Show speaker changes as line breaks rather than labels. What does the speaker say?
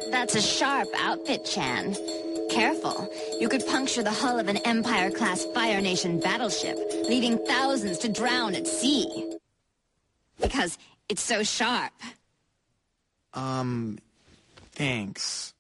That's a sharp outfit, Chan. Careful. You could puncture the hull of an Empire-class Fire Nation battleship, leaving thousands to drown at sea. Because it's so sharp.
Thanks.